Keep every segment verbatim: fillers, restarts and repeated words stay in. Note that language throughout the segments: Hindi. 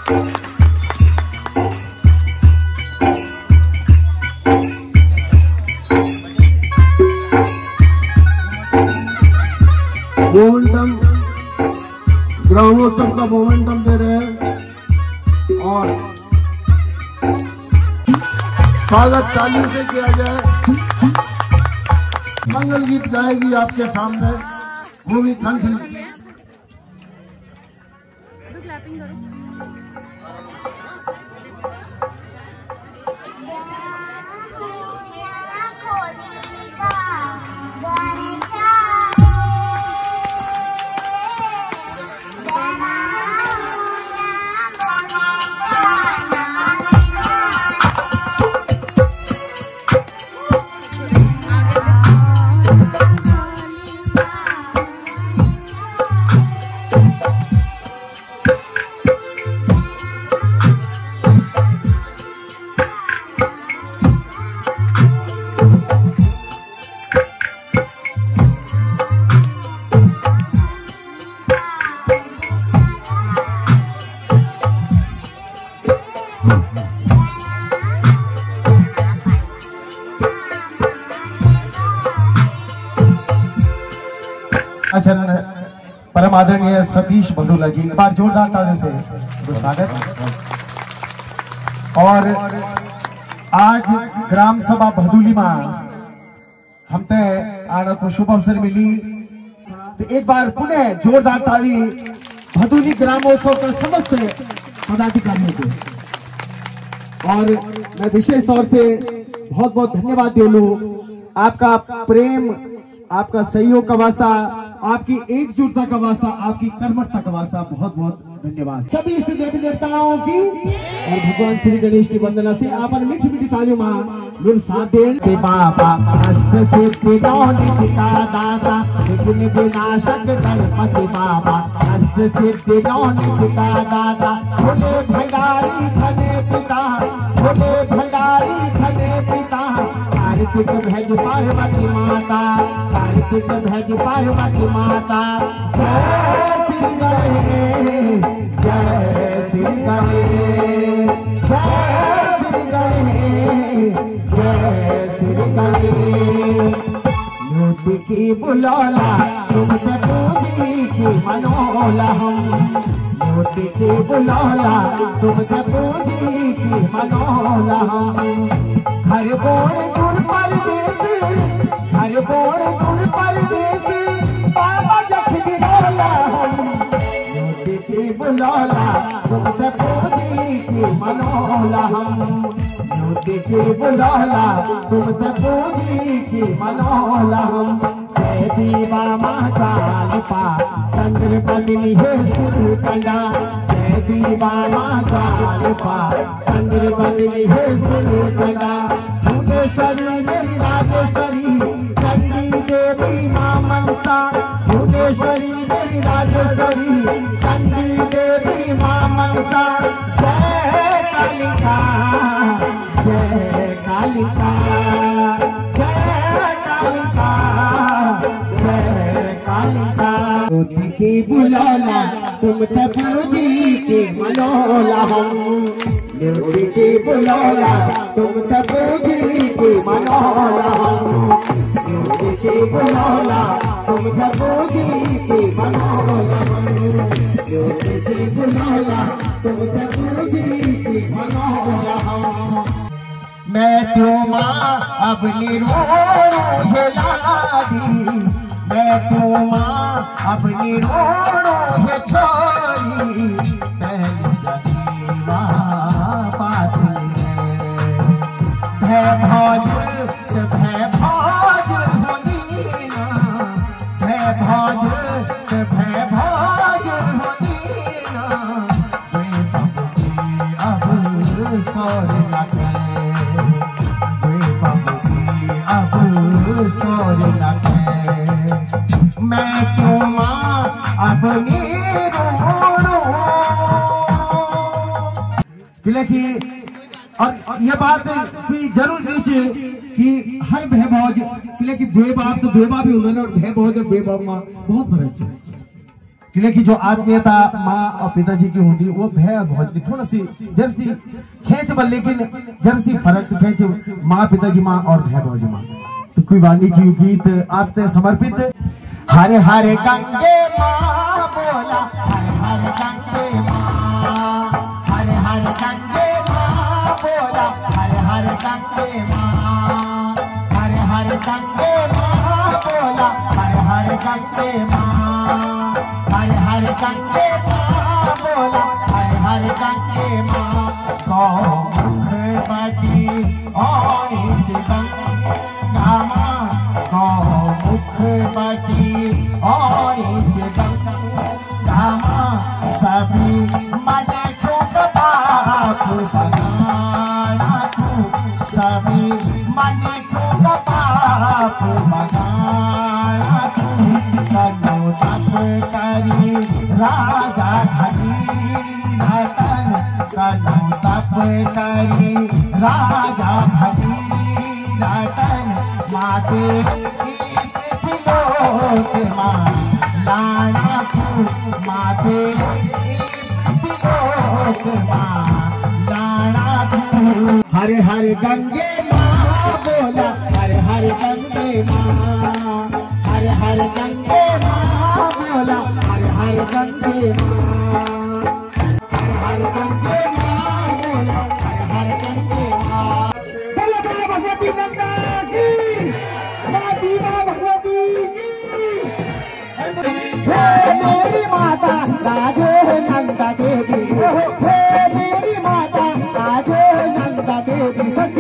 मोमेंटम ग्रामोत्सव का मोमेंटम दे रहे हैं और स्वागत तालियों से किया जाए। मंगल गीत गाएगी आपके सामने मूवी थंसी। आचार्य परम आदरणीय सतीश भदुला जी, बार जोरदार तालियों से स्वागत। और आज ग्राम सभा भदुली में हमते आना को शुभ अवसर मिली, तो एक बार पुनः जोरदार ताली भदुली ग्रामोत्सव का समस्त पदाधिकारियों को। और मैं विशेष तौर से बहुत बहुत धन्यवाद दे लूं, आपका प्रेम, आपका सहयोग का वास्ता, आपकी एकजुटता का वास्ता, आपकी कर्मठता का वास्ता बहुत बहुत धन्यवाद। सभी इष्ट देवी देवताओं की और भगवान श्री गणेश की वंदना से आप मीठी मीठी तालियों में लोग साथ दें। बाबा अष्ट सिद्धि नवनिधि का दाता विघ्न विनाशक गणपति बाबा अष्ट सिद्धि नवनिधि का दाता भोले भंडारी धने पिता भोले भंडारी धने पिता कार्तिक भज पार्वती माता कार्तिक भज पार्वती माता। जय श्री गणेश जय श्री गणेश जय श्री गणेश जय श्री गणेश। मोती की बुलौला तुमसे पूजी की मनोला हम मोती की बुलौला तुमसे पूजी की मनोला हम। घर बोर गुर परदेश घर बोर गुर परदेश बाबा जखनी बोला हम मोती की बुलौला तुमसे पूजी की मनोला हम मोती की बुलौला तुमसे पूजी की मनोला हम। जय दीवा माता लिपा चंद्र बदली है सुर कंडा जय दीवा माता लिपा चंद्र बदली है सुर कंडा। भुवनेश्वरी मेरी राजेश्वरी चंडी देवी मां मनसा भुवनेश्वरी मेरी राजेश्वरी चंडी देवी मां मनसा। जय कालिका जय कालिका जय कालिका जय कालिका। मोती की बुलौला तुम पूजी की मनोला हम मोती की बुलौला तुम पूजी की मनोला हम मोती की बुलौला तुम पूजी की मनोला हम मोती की बुलौला तुम पूजी की मनोला हम। मैं क्यों माँ अब निरोड़ो है लादी मैं क्यों माँ अब निरोड़ो है छोरी पहली जगी माँ पातली है भय भौज भय भौज होनी ना भय भौज भय भौज होनी ना वे बबुकी अब सौर लगे वे बबुकी अब सौर लगे। मैं क्यों माँ अपनी रोड़ो देखिए। और यह बात भी जरूर लीजिए कि हर भय भौज कि भय बाप तो भय बाप ही होंगे ना और भय भौज और भय बाप माँ बहुत फर्क है। की जो आत्मीयता माँ और पिताजी की होती वो भय भौज की थोड़ा सी जर्सी छेच बल, लेकिन जर्सी फर्क छेच माँ पिताजी माँ और भय भौज माँ। तो कोई वाणी जी गीत आपते समर्पित। हरे हरे गंगे माँ बोला, हरे हरे गंगे माँ, हरे हरे गंगे माँ बोला, हरे हरे गंगे माँ, हरे हरे गंगे माँ बोला, हरे हरे गंगे माँ, हरे हरे गंगे माँ बोला, हरे हरे गंगे माँ। गौमुख बटी और गंगा माँ, गौमुख बटी और गंगा माँ, सभी मन को पाप बगाना तू, सभी मन को पाप बगाना तू। कनो तप करी राजा भगीरथन, कनो तप करी राजा भगीरथन, माते त्रिलोक माँ लाना तू, माते त्रिलोक माँ लाना तू। हरे हरे गंगे माँ बोला, हरे हरे गंगे माँ, हरे हरे गंगे माँ बोला, हरे हरे गंगे माँ, हरे हरे गंगे माँ बोला, हरे हरे गंगे माँ। बोलो बोलो भगवती नंदा की, माती माँ भगवती की। हे मेरी माता राजे नंदा देवी, हे मेरी माता राजे नंदा देवी, सच्ची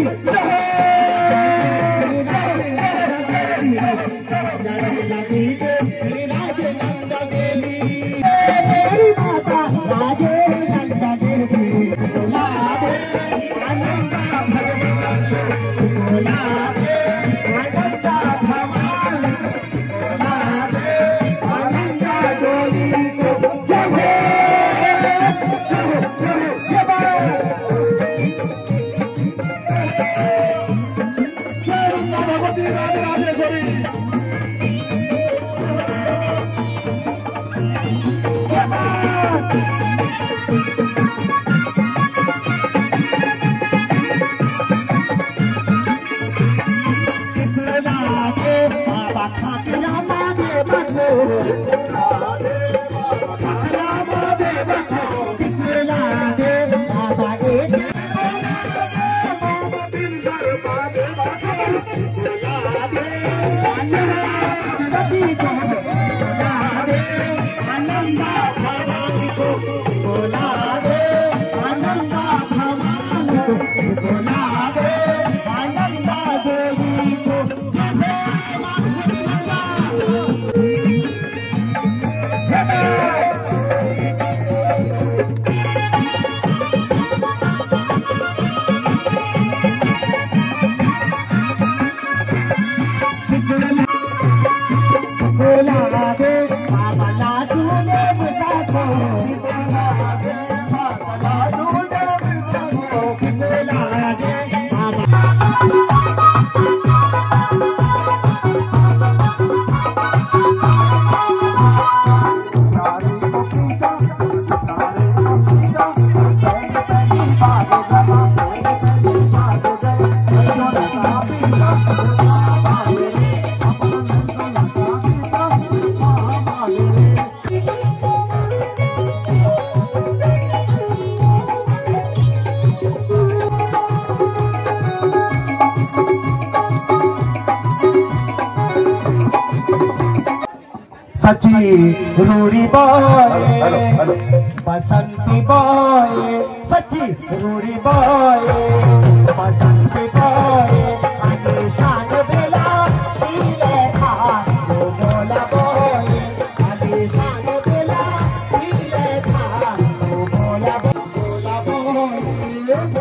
सची रूड़ी बोए बसंती बोए, सची रूड़ी बोए बसंती बोए, आलिशान बेला शीले था वो बोला बोए, आलिशान बेला शीले था वो बोला बोला बोए।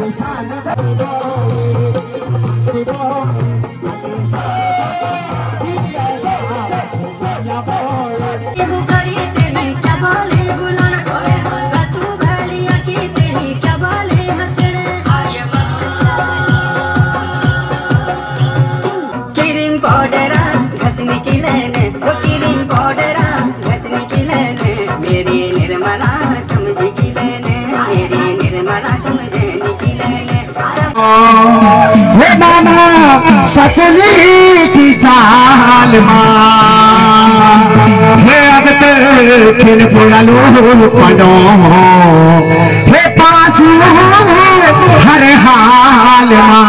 सकली की चाल हे अब किन पुरालो पड़ो हे पासू हर हाल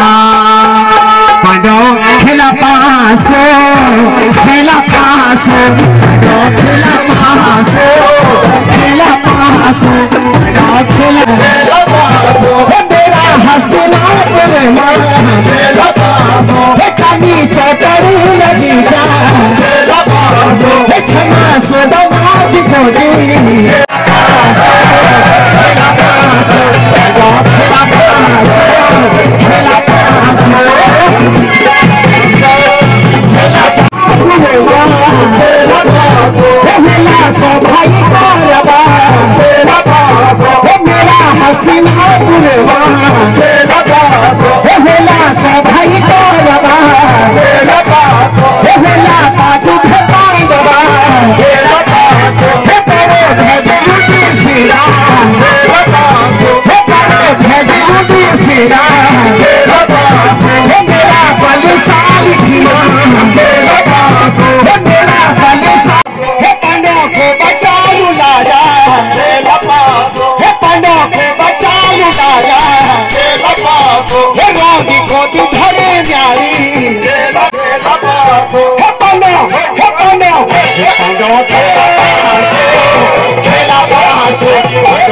पड़ो खेला पासो खेला पासो पड़ो खेला पासो खेला पासो पड़ो खेला पासो मेरा हस्ते ना पड़े मेरा पासो हे कमी चटरू लगी जा मेरा पासो हे छमा सो दमा की जोड़ी पासो खेला पासो पड़ो खेला पासो खेला पासो मेरा सो भाई करवा मेरा पासो मेरा हस्ती ना पुरवा मेरा पासो मेरा सो भाई करवा मेरा पासो मेरा पाटू भेपांडवा मेरा पासो हे तेरे भेदी सिरा मेरा पासो हे तेरे भेदी सिरा मेरा पासो हे मेरा बलशाली खिला मेरा पासो हे मेरा बलशाली हे पंडों को बचा लू लाजा मेरा पासो हे पंडों को बचा लू लाजा मेरा पासो हे रानी को दी धरे न्यारी मेरा पासो हे पंडों हे पंडों हे पंडों के पासो खेला पासो